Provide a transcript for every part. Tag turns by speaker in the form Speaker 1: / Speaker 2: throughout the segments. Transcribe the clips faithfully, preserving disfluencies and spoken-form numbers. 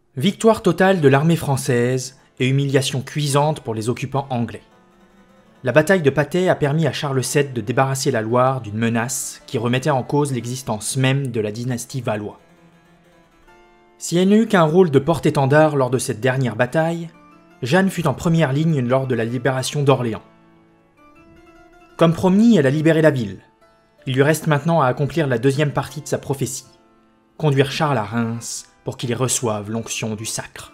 Speaker 1: Victoire totale de l'armée française et humiliation cuisante pour les occupants anglais. La bataille de Patay a permis à Charles sept de débarrasser la Loire d'une menace qui remettait en cause l'existence même de la dynastie Valois. Si elle n'eut qu'un rôle de porte-étendard lors de cette dernière bataille, Jeanne fut en première ligne lors de la libération d'Orléans. Comme promis, elle a libéré la ville. Il lui reste maintenant à accomplir la deuxième partie de sa prophétie, conduire Charles à Reims pour qu'il y reçoive l'onction du sacre.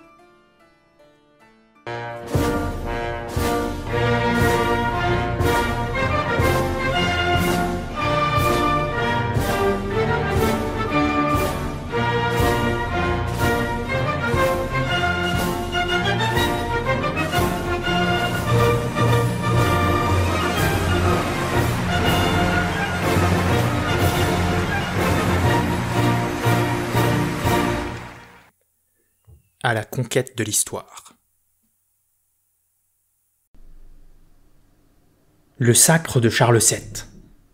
Speaker 1: À la conquête de l'histoire. Le sacre de Charles sept.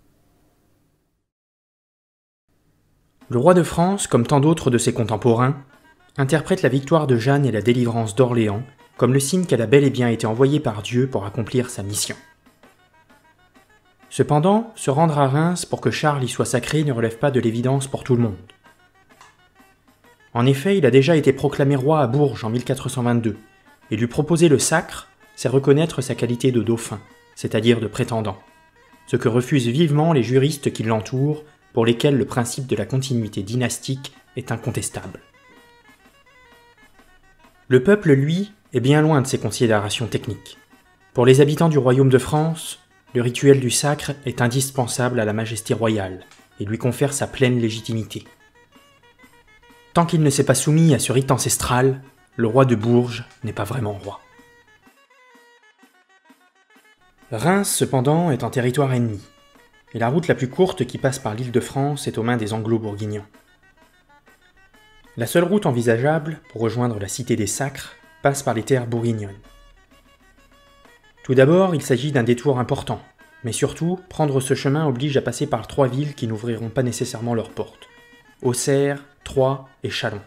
Speaker 1: Le roi de France, comme tant d'autres de ses contemporains, interprète la victoire de Jeanne et la délivrance d'Orléans comme le signe qu'elle a bel et bien été envoyée par Dieu pour accomplir sa mission. Cependant, se rendre à Reims pour que Charles y soit sacré ne relève pas de l'évidence pour tout le monde. En effet, il a déjà été proclamé roi à Bourges en mille quatre cent vingt-deux, et lui proposer le sacre, c'est reconnaître sa qualité de dauphin, c'est-à-dire de prétendant, ce que refusent vivement les juristes qui l'entourent, pour lesquels le principe de la continuité dynastique est incontestable. Le peuple, lui, est bien loin de ces considérations techniques. Pour les habitants du royaume de France, le rituel du sacre est indispensable à la majesté royale, et lui confère sa pleine légitimité. Tant qu'il ne s'est pas soumis à ce rite ancestral, le roi de Bourges n'est pas vraiment roi. Reims, cependant, est en territoire ennemi, et la route la plus courte qui passe par l'Île-de-France est aux mains des Anglo-Bourguignons. La seule route envisageable pour rejoindre la cité des Sacres passe par les terres bourguignonnes. Tout d'abord, il s'agit d'un détour important, mais surtout, prendre ce chemin oblige à passer par trois villes qui n'ouvriront pas nécessairement leurs portes: Auxerre, Troyes et Châlons.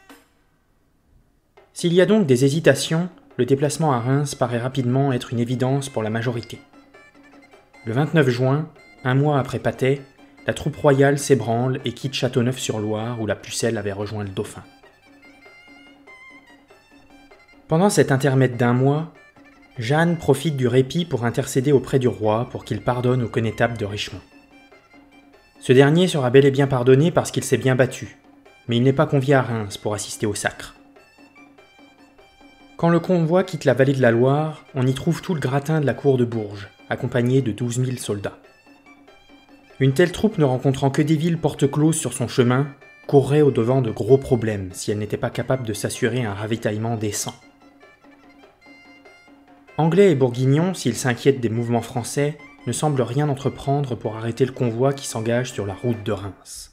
Speaker 1: S'il y a donc des hésitations, le déplacement à Reims paraît rapidement être une évidence pour la majorité. Le vingt-neuf juin, un mois après Patay, la troupe royale s'ébranle et quitte Châteauneuf-sur-Loire où la Pucelle avait rejoint le dauphin. Pendant cet intermède d'un mois, Jeanne profite du répit pour intercéder auprès du roi pour qu'il pardonne au connétable de Richemont. Ce dernier sera bel et bien pardonné parce qu'il s'est bien battu, mais il n'est pas convié à Reims pour assister au sacre. Quand le convoi quitte la vallée de la Loire, on y trouve tout le gratin de la cour de Bourges, accompagné de douze mille soldats. Une telle troupe ne rencontrant que des villes porte closes sur son chemin, courrait au-devant de gros problèmes si elle n'était pas capable de s'assurer un ravitaillement décent. Anglais et Bourguignons, s'ils s'inquiètent des mouvements français, ne semblent rien entreprendre pour arrêter le convoi qui s'engage sur la route de Reims.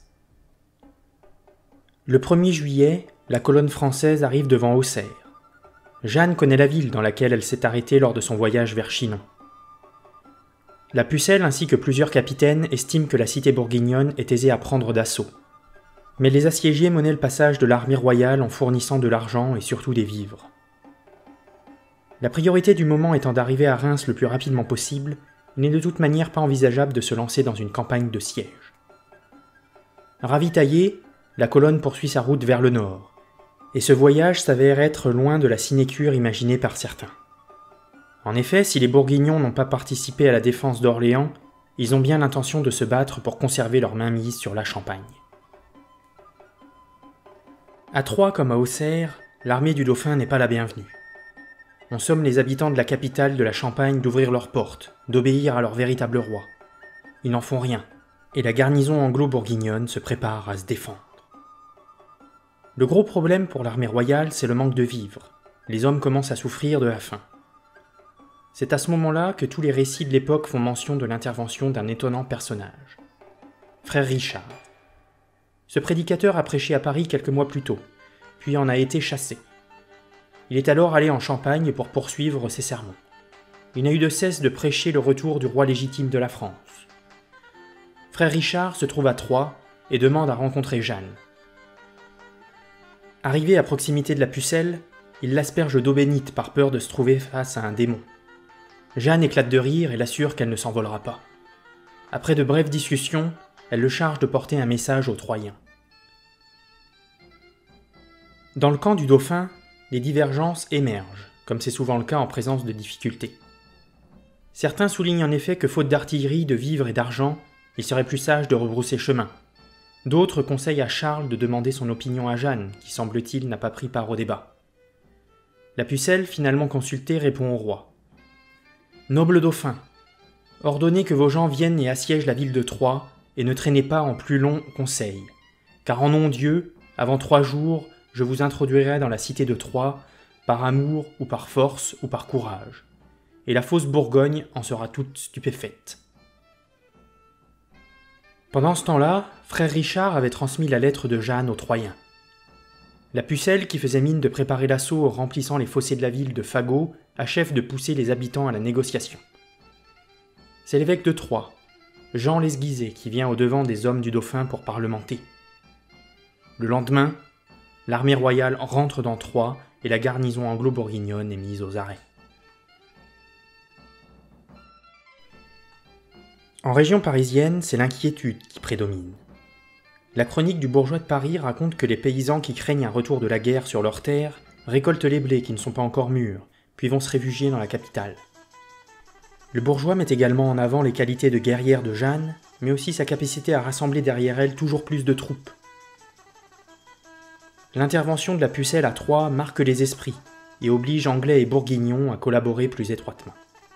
Speaker 1: Le premier juillet, la colonne française arrive devant Auxerre. Jeanne connaît la ville dans laquelle elle s'est arrêtée lors de son voyage vers Chinon. La Pucelle ainsi que plusieurs capitaines estiment que la cité bourguignonne est aisée à prendre d'assaut. Mais les assiégés monnaient le passage de l'armée royale en fournissant de l'argent et surtout des vivres. La priorité du moment étant d'arriver à Reims le plus rapidement possible, il n'est de toute manière pas envisageable de se lancer dans une campagne de siège. Ravitaillée, la colonne poursuit sa route vers le nord, et ce voyage s'avère être loin de la sinécure imaginée par certains. En effet, si les Bourguignons n'ont pas participé à la défense d'Orléans, ils ont bien l'intention de se battre pour conserver leur mainmise sur la Champagne. À Troyes comme à Auxerre, l'armée du dauphin n'est pas la bienvenue. On somme les habitants de la capitale de la Champagne d'ouvrir leurs portes, d'obéir à leur véritable roi. Ils n'en font rien, et la garnison anglo-bourguignonne se prépare à se défendre. Le gros problème pour l'armée royale, c'est le manque de vivres. Les hommes commencent à souffrir de la faim. C'est à ce moment-là que tous les récits de l'époque font mention de l'intervention d'un étonnant personnage. Frère Richard. Ce prédicateur a prêché à Paris quelques mois plus tôt, puis en a été chassé. Il est alors allé en Champagne pour poursuivre ses sermons. Il n'a eu de cesse de prêcher le retour du roi légitime de la France. Frère Richard se trouve à Troyes et demande à rencontrer Jeanne. Arrivé à proximité de la pucelle, il l'asperge d'eau bénite par peur de se trouver face à un démon. Jeanne éclate de rire et l'assure qu'elle ne s'envolera pas. Après de brèves discussions, elle le charge de porter un message aux Troyens. Dans le camp du dauphin, les divergences émergent, comme c'est souvent le cas en présence de difficultés. Certains soulignent en effet que faute d'artillerie, de vivres et d'argent, il serait plus sage de rebrousser chemin. D'autres conseillent à Charles de demander son opinion à Jeanne, qui semble-t-il n'a pas pris part au débat. La pucelle, finalement consultée, répond au roi. « Noble dauphin, ordonnez que vos gens viennent et assiègent la ville de Troie, et ne traînez pas en plus long conseil, car en nom Dieu, avant trois jours, je vous introduirai dans la cité de Troie, par amour ou par force ou par courage, et la fausse Bourgogne en sera toute stupéfaite. » Pendant ce temps-là, frère Richard avait transmis la lettre de Jeanne aux Troyens. La pucelle, qui faisait mine de préparer l'assaut en remplissant les fossés de la ville de fagots, achève de pousser les habitants à la négociation. C'est l'évêque de Troyes, Jean l'Esguisé, qui vient au-devant des hommes du dauphin pour parlementer. Le lendemain, l'armée royale rentre dans Troyes et la garnison anglo-bourguignonne est mise aux arrêts. En région parisienne, c'est l'inquiétude qui prédomine. La chronique du bourgeois de Paris raconte que les paysans qui craignent un retour de la guerre sur leurs terres récoltent les blés qui ne sont pas encore mûrs, puis vont se réfugier dans la capitale. Le bourgeois met également en avant les qualités de guerrière de Jeanne, mais aussi sa capacité à rassembler derrière elle toujours plus de troupes. L'intervention de la pucelle à Troyes marque les esprits et oblige Anglais et Bourguignons à collaborer plus étroitement.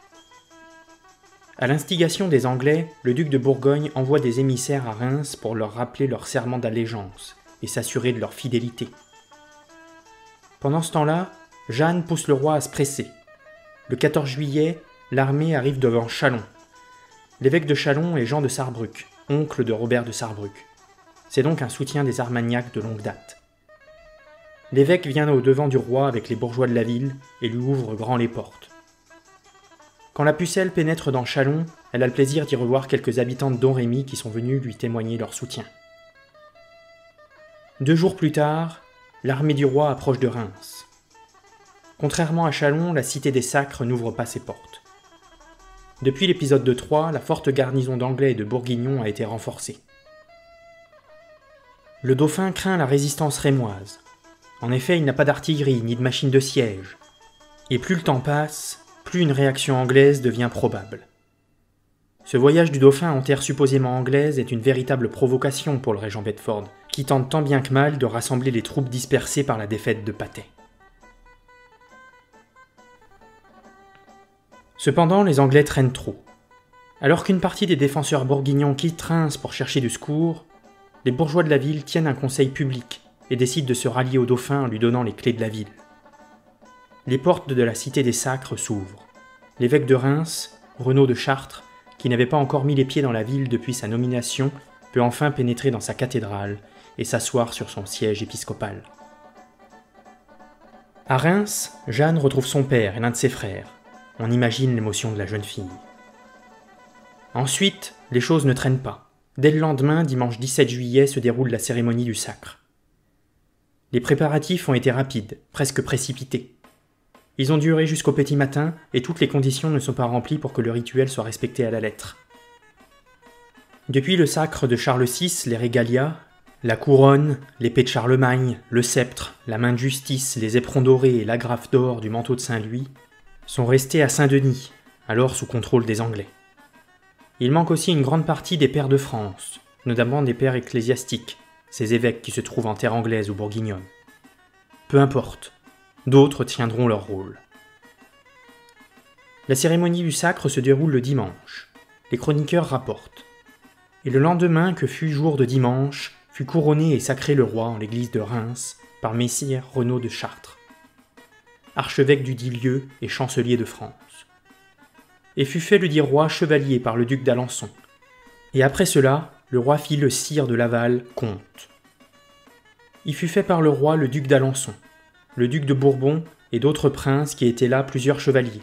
Speaker 1: À l'instigation des Anglais, le duc de Bourgogne envoie des émissaires à Reims pour leur rappeler leur serment d'allégeance et s'assurer de leur fidélité. Pendant ce temps-là, Jeanne pousse le roi à se presser. Le quatorze juillet, l'armée arrive devant Châlons. L'évêque de Châlons est Jean de Sarrebruck, oncle de Robert de Sarrebruck. C'est donc un soutien des Armagnacs de longue date. L'évêque vient au-devant du roi avec les bourgeois de la ville et lui ouvre grand les portes. Quand la pucelle pénètre dans Châlons, elle a le plaisir d'y revoir quelques habitants de Domrémy qui sont venus lui témoigner leur soutien. Deux jours plus tard, l'armée du roi approche de Reims. Contrairement à Châlons, la cité des Sacres n'ouvre pas ses portes. Depuis l'épisode de Troyes, la forte garnison d'Anglais et de Bourguignons a été renforcée. Le dauphin craint la résistance rémoise. En effet, il n'a pas d'artillerie ni de machine de siège. Et plus le temps passe, plus une réaction anglaise devient probable. Ce voyage du dauphin en terre supposément anglaise est une véritable provocation pour le régent Bedford, qui tente tant bien que mal de rassembler les troupes dispersées par la défaite de Patay. Cependant, les Anglais traînent trop. Alors qu'une partie des défenseurs bourguignons quittent Reims pour chercher du secours, les bourgeois de la ville tiennent un conseil public et décident de se rallier au dauphin en lui donnant les clés de la ville. Les portes de la cité des Sacres s'ouvrent. L'évêque de Reims, Renaud de Chartres, qui n'avait pas encore mis les pieds dans la ville depuis sa nomination, peut enfin pénétrer dans sa cathédrale et s'asseoir sur son siège épiscopal. À Reims, Jeanne retrouve son père et l'un de ses frères. On imagine l'émotion de la jeune fille. Ensuite, les choses ne traînent pas. Dès le lendemain, dimanche dix-sept juillet, se déroule la cérémonie du sacre. Les préparatifs ont été rapides, presque précipités. Ils ont duré jusqu'au petit matin et toutes les conditions ne sont pas remplies pour que le rituel soit respecté à la lettre. Depuis le sacre de Charles six, les régalias, la couronne, l'épée de Charlemagne, le sceptre, la main de justice, les éperons dorés et l'agrafe d'or du manteau de Saint-Louis sont restés à Saint-Denis, alors sous contrôle des Anglais. Il manque aussi une grande partie des pairs de France, notamment des pairs ecclésiastiques, ces évêques qui se trouvent en terre anglaise ou bourguignonne. Peu importe. D'autres tiendront leur rôle. La cérémonie du sacre se déroule le dimanche. Les chroniqueurs rapportent. Et le lendemain, que fut jour de dimanche, fut couronné et sacré le roi en l'église de Reims par Messire Renaud de Chartres, archevêque du dit lieu et chancelier de France. Et fut fait le dit roi chevalier par le duc d'Alençon. Et après cela, le roi fit le sire de Laval comte. Il fut fait par le roi le duc d'Alençon, le duc de Bourbon et d'autres princes qui étaient là plusieurs chevaliers.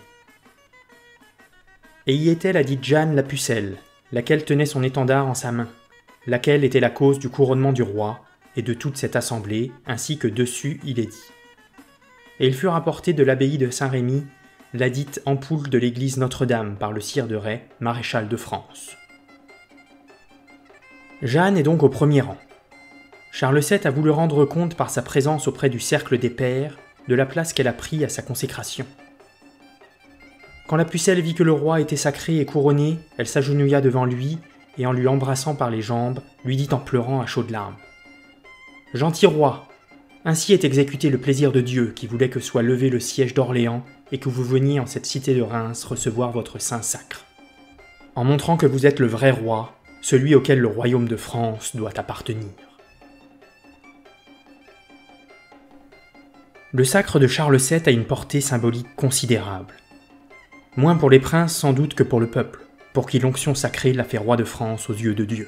Speaker 1: Et y était la dite Jeanne la pucelle, laquelle tenait son étendard en sa main, laquelle était la cause du couronnement du roi, et de toute cette assemblée, ainsi que dessus il est dit. Et il fut rapporté de l'abbaye de Saint-Rémy, la dite ampoule de l'église Notre-Dame par le sire de Rais, maréchal de France. Jeanne est donc au premier rang. Charles sept a voulu rendre compte par sa présence auprès du cercle des pairs de la place qu'elle a pris à sa consécration. Quand la pucelle vit que le roi était sacré et couronné, elle s'agenouilla devant lui et en lui embrassant par les jambes, lui dit en pleurant à chaudes larmes « Gentil roi, ainsi est exécuté le plaisir de Dieu qui voulait que soit levé le siège d'Orléans et que vous veniez en cette cité de Reims recevoir votre saint sacre. En montrant que vous êtes le vrai roi, celui auquel le royaume de France doit appartenir. » Le sacre de Charles sept a une portée symbolique considérable. Moins pour les princes sans doute que pour le peuple, pour qui l'onction sacrée l'a fait roi de France aux yeux de Dieu.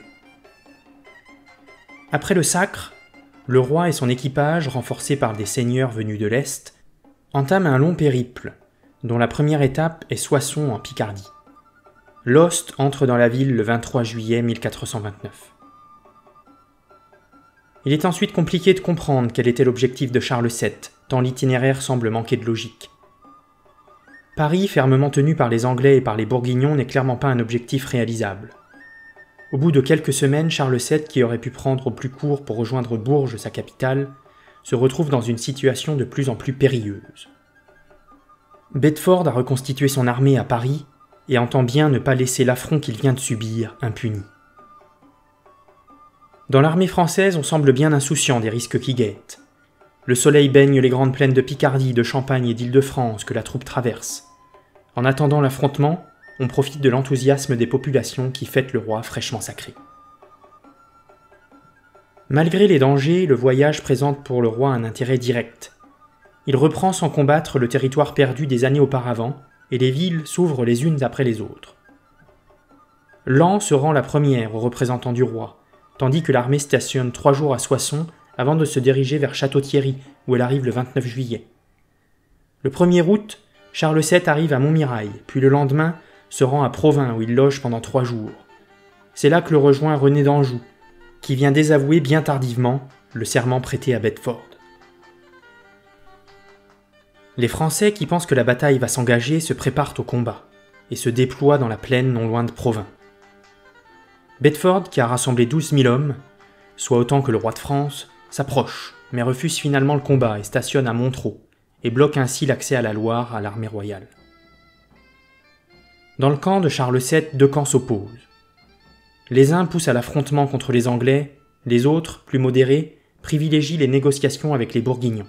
Speaker 1: Après le sacre, le roi et son équipage, renforcés par des seigneurs venus de l'Est, entament un long périple, dont la première étape est Soissons en Picardie. L'Host entre dans la ville le vingt-trois juillet mille quatre cent vingt-neuf. Il est ensuite compliqué de comprendre quel était l'objectif de Charles sept, tant l'itinéraire semble manquer de logique. Paris, fermement tenu par les Anglais et par les Bourguignons, n'est clairement pas un objectif réalisable. Au bout de quelques semaines, Charles sept, qui aurait pu prendre au plus court pour rejoindre Bourges, sa capitale, se retrouve dans une situation de plus en plus périlleuse. Bedford a reconstitué son armée à Paris et entend bien ne pas laisser l'affront qu'il vient de subir impuni. Dans l'armée française, on semble bien insouciant des risques qui guettent. Le soleil baigne les grandes plaines de Picardie, de Champagne et d'Île-de-France que la troupe traverse. En attendant l'affrontement, on profite de l'enthousiasme des populations qui fêtent le roi fraîchement sacré. Malgré les dangers, le voyage présente pour le roi un intérêt direct. Il reprend sans combattre le territoire perdu des années auparavant, et les villes s'ouvrent les unes après les autres. Laon se rend la première aux représentants du roi, tandis que l'armée stationne trois jours à Soissons avant de se diriger vers Château-Thierry, où elle arrive le vingt-neuf juillet. Le premier août, Charles sept arrive à Montmirail, puis le lendemain se rend à Provins, où il loge pendant trois jours. C'est là que le rejoint René d'Anjou, qui vient désavouer bien tardivement le serment prêté à Bedford. Les Français qui pensent que la bataille va s'engager se préparent au combat, et se déploient dans la plaine non loin de Provins. Bedford, qui a rassemblé douze mille hommes, soit autant que le roi de France, s'approche, mais refuse finalement le combat et stationne à Montreux, et bloque ainsi l'accès à la Loire à l'armée royale. Dans le camp de Charles sept, deux camps s'opposent. Les uns poussent à l'affrontement contre les Anglais, les autres, plus modérés, privilégient les négociations avec les Bourguignons.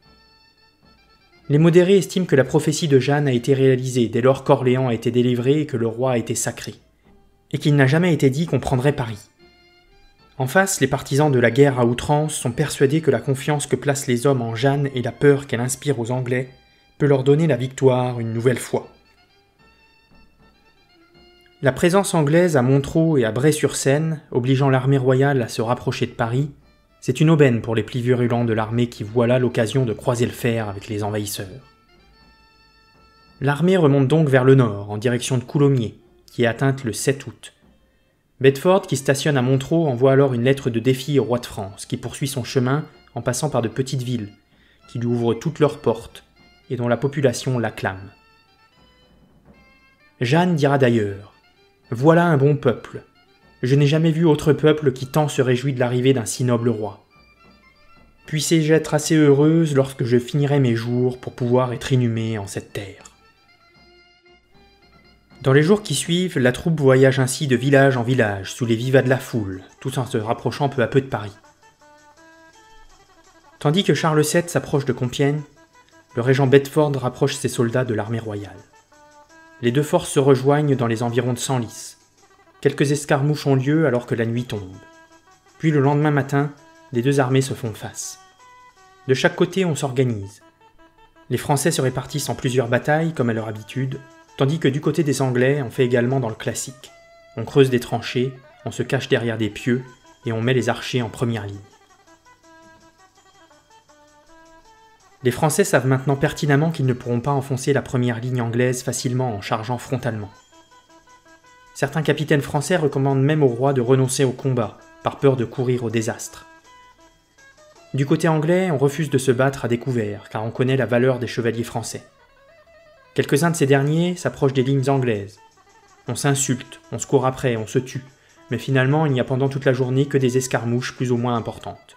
Speaker 1: Les modérés estiment que la prophétie de Jeanne a été réalisée dès lors qu'Orléans a été délivré et que le roi a été sacré, et qu'il n'a jamais été dit qu'on prendrait Paris. En face, les partisans de la guerre à outrance sont persuadés que la confiance que placent les hommes en Jeanne et la peur qu'elle inspire aux Anglais peut leur donner la victoire une nouvelle fois. La présence anglaise à Montreux et à Bray-sur-Seine, obligeant l'armée royale à se rapprocher de Paris, c'est une aubaine pour les plis virulents de l'armée qui voient là l'occasion de croiser le fer avec les envahisseurs. L'armée remonte donc vers le nord, en direction de Coulommiers, qui est atteinte le sept août. Bedford, qui stationne à Montreux, envoie alors une lettre de défi au roi de France, qui poursuit son chemin en passant par de petites villes, qui lui ouvrent toutes leurs portes, et dont la population l'acclame. Jeanne dira d'ailleurs « Voilà un bon peuple. Je n'ai jamais vu autre peuple qui tant se réjouit de l'arrivée d'un si noble roi. Puissé-je être assez heureuse lorsque je finirai mes jours pour pouvoir être inhumée en cette terre. » Dans les jours qui suivent, la troupe voyage ainsi de village en village, sous les vivas de la foule, tout en se rapprochant peu à peu de Paris. Tandis que Charles sept s'approche de Compiègne, le régent Bedford rapproche ses soldats de l'armée royale. Les deux forces se rejoignent dans les environs de Senlis. Quelques escarmouches ont lieu alors que la nuit tombe. Puis le lendemain matin, les deux armées se font face. De chaque côté, on s'organise. Les Français se répartissent en plusieurs batailles, comme à leur habitude, tandis que du côté des Anglais, on fait également dans le classique. On creuse des tranchées, on se cache derrière des pieux, et on met les archers en première ligne. Les Français savent maintenant pertinemment qu'ils ne pourront pas enfoncer la première ligne anglaise facilement en chargeant frontalement. Certains capitaines français recommandent même au roi de renoncer au combat, par peur de courir au désastre. Du côté anglais, on refuse de se battre à découvert, car on connaît la valeur des chevaliers français. Quelques-uns de ces derniers s'approchent des lignes anglaises. On s'insulte, on se court après, on se tue, mais finalement il n'y a pendant toute la journée que des escarmouches plus ou moins importantes.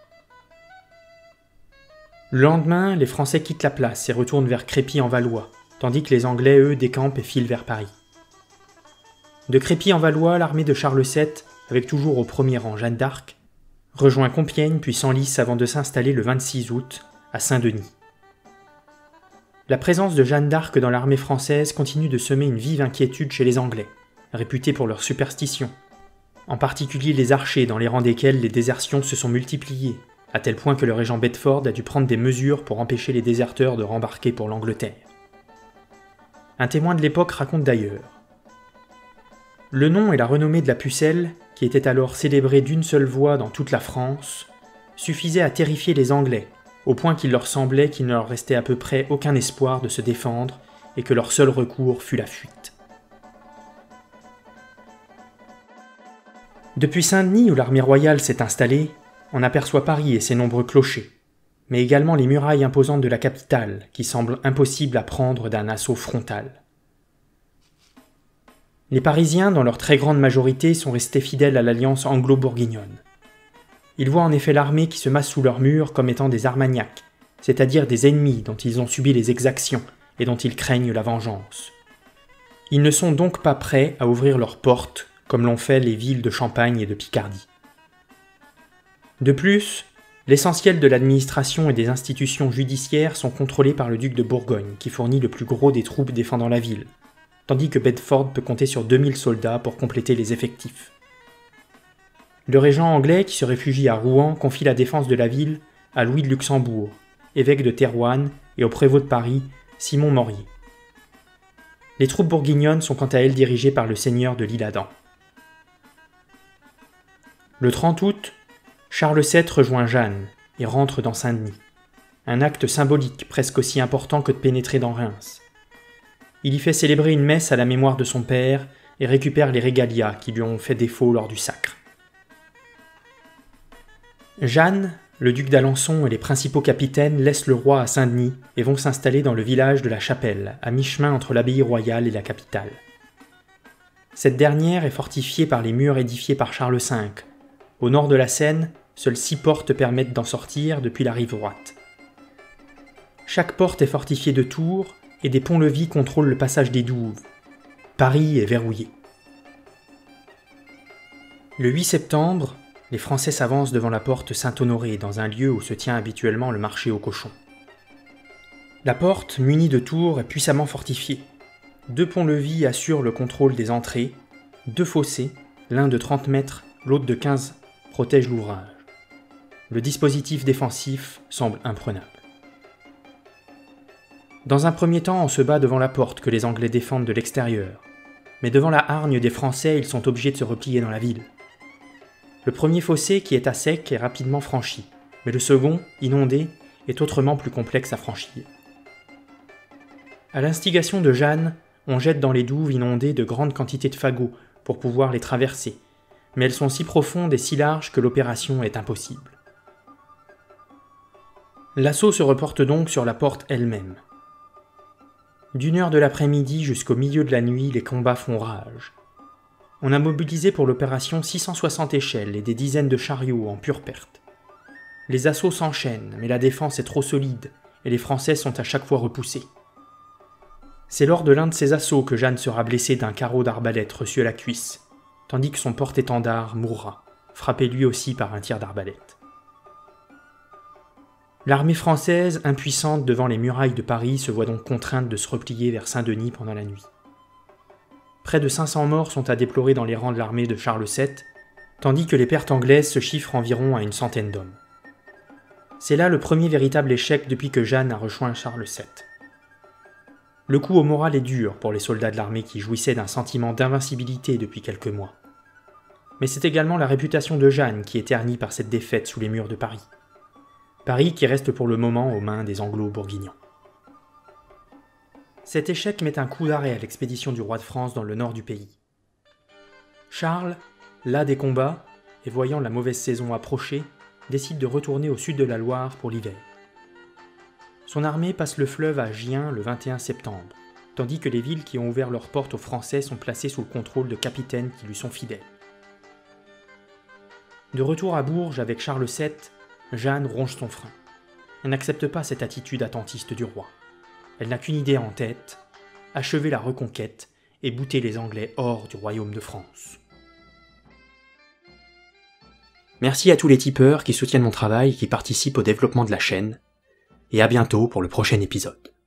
Speaker 1: Le lendemain, les Français quittent la place et retournent vers Crépy-en-Valois, tandis que les Anglais, eux, décampent et filent vers Paris. De Crépy-en-Valois, l'armée de Charles sept, avec toujours au premier rang Jeanne d'Arc, rejoint Compiègne puis Senlis avant de s'installer le vingt-six août à Saint-Denis. La présence de Jeanne d'Arc dans l'armée française continue de semer une vive inquiétude chez les Anglais, réputés pour leur superstition, en particulier les archers dans les rangs desquels les désertions se sont multipliées, à tel point que le régent Bedford a dû prendre des mesures pour empêcher les déserteurs de rembarquer pour l'Angleterre. Un témoin de l'époque raconte d'ailleurs: le nom et la renommée de la Pucelle, qui était alors célébrée d'une seule voix dans toute la France, suffisaient à terrifier les Anglais, au point qu'il leur semblait qu'il ne leur restait à peu près aucun espoir de se défendre et que leur seul recours fut la fuite. Depuis Saint-Denis, où l'armée royale s'est installée, on aperçoit Paris et ses nombreux clochers, mais également les murailles imposantes de la capitale, qui semblent impossibles à prendre d'un assaut frontal. Les Parisiens, dans leur très grande majorité, sont restés fidèles à l'alliance anglo-bourguignonne. Ils voient en effet l'armée qui se masse sous leurs murs comme étant des Armagnacs, c'est-à-dire des ennemis dont ils ont subi les exactions et dont ils craignent la vengeance. Ils ne sont donc pas prêts à ouvrir leurs portes, comme l'ont fait les villes de Champagne et de Picardie. De plus, l'essentiel de l'administration et des institutions judiciaires sont contrôlés par le duc de Bourgogne, qui fournit le plus gros des troupes défendant la ville, tandis que Bedford peut compter sur deux mille soldats pour compléter les effectifs. Le régent anglais qui se réfugie à Rouen confie la défense de la ville à Louis de Luxembourg, évêque de Thérouanne, et au prévôt de Paris, Simon Morier. Les troupes bourguignonnes sont quant à elles dirigées par le seigneur de l'Isle-Adam. Le trente août, Charles sept rejoint Jeanne et rentre dans Saint-Denis. Un acte symbolique presque aussi important que de pénétrer dans Reims. Il y fait célébrer une messe à la mémoire de son père et récupère les régalias qui lui ont fait défaut lors du sacre. Jeanne, le duc d'Alençon et les principaux capitaines laissent le roi à Saint-Denis et vont s'installer dans le village de la Chapelle, à mi-chemin entre l'abbaye royale et la capitale. Cette dernière est fortifiée par les murs édifiés par Charles cinq. Au nord de la Seine, seules six portes permettent d'en sortir depuis la rive droite. Chaque porte est fortifiée de tours et des ponts-levis contrôlent le passage des douves. Paris est verrouillé. Le huit septembre, les Français s'avancent devant la porte Saint-Honoré, dans un lieu où se tient habituellement le marché aux cochons. La porte, munie de tours, est puissamment fortifiée. Deux ponts-levis assurent le contrôle des entrées, deux fossés, l'un de trente mètres, l'autre de quinze, protègent l'ouvrage. Le dispositif défensif semble imprenable. Dans un premier temps, on se bat devant la porte que les Anglais défendent de l'extérieur, mais devant la hargne des Français, ils sont obligés de se replier dans la ville. Le premier fossé, qui est à sec, est rapidement franchi, mais le second, inondé, est autrement plus complexe à franchir. À l'instigation de Jeanne, on jette dans les douves inondées de grandes quantités de fagots pour pouvoir les traverser, mais elles sont si profondes et si larges que l'opération est impossible. L'assaut se reporte donc sur la porte elle-même. D'une heure de l'après-midi jusqu'au milieu de la nuit, les combats font rage. On a mobilisé pour l'opération six cent soixante échelles et des dizaines de chariots en pure perte. Les assauts s'enchaînent, mais la défense est trop solide et les Français sont à chaque fois repoussés. C'est lors de l'un de ces assauts que Jeanne sera blessée d'un carreau d'arbalète reçu à la cuisse, tandis que son porte-étendard mourra, frappé lui aussi par un tir d'arbalète. L'armée française, impuissante devant les murailles de Paris, se voit donc contrainte de se replier vers Saint-Denis pendant la nuit. Près de cinq cents morts sont à déplorer dans les rangs de l'armée de Charles sept, tandis que les pertes anglaises se chiffrent environ à une centaine d'hommes. C'est là le premier véritable échec depuis que Jeanne a rejoint Charles sept. Le coup au moral est dur pour les soldats de l'armée qui jouissaient d'un sentiment d'invincibilité depuis quelques mois. Mais c'est également la réputation de Jeanne qui est ternie par cette défaite sous les murs de Paris. Paris qui reste pour le moment aux mains des Anglo-Bourguignons. Cet échec met un coup d'arrêt à l'expédition du roi de France dans le nord du pays. Charles, las des combats, et voyant la mauvaise saison approcher, décide de retourner au sud de la Loire pour l'hiver. Son armée passe le fleuve à Gien le vingt et un septembre, tandis que les villes qui ont ouvert leurs portes aux Français sont placées sous le contrôle de capitaines qui lui sont fidèles. De retour à Bourges avec Charles sept, Jeanne ronge son frein. Elle n'accepte pas cette attitude attentiste du roi. Elle n'a qu'une idée en tête, achever la reconquête et bouter les Anglais hors du royaume de France. Merci à tous les tipeurs qui soutiennent mon travail et qui participent au développement de la chaîne, et à bientôt pour le prochain épisode.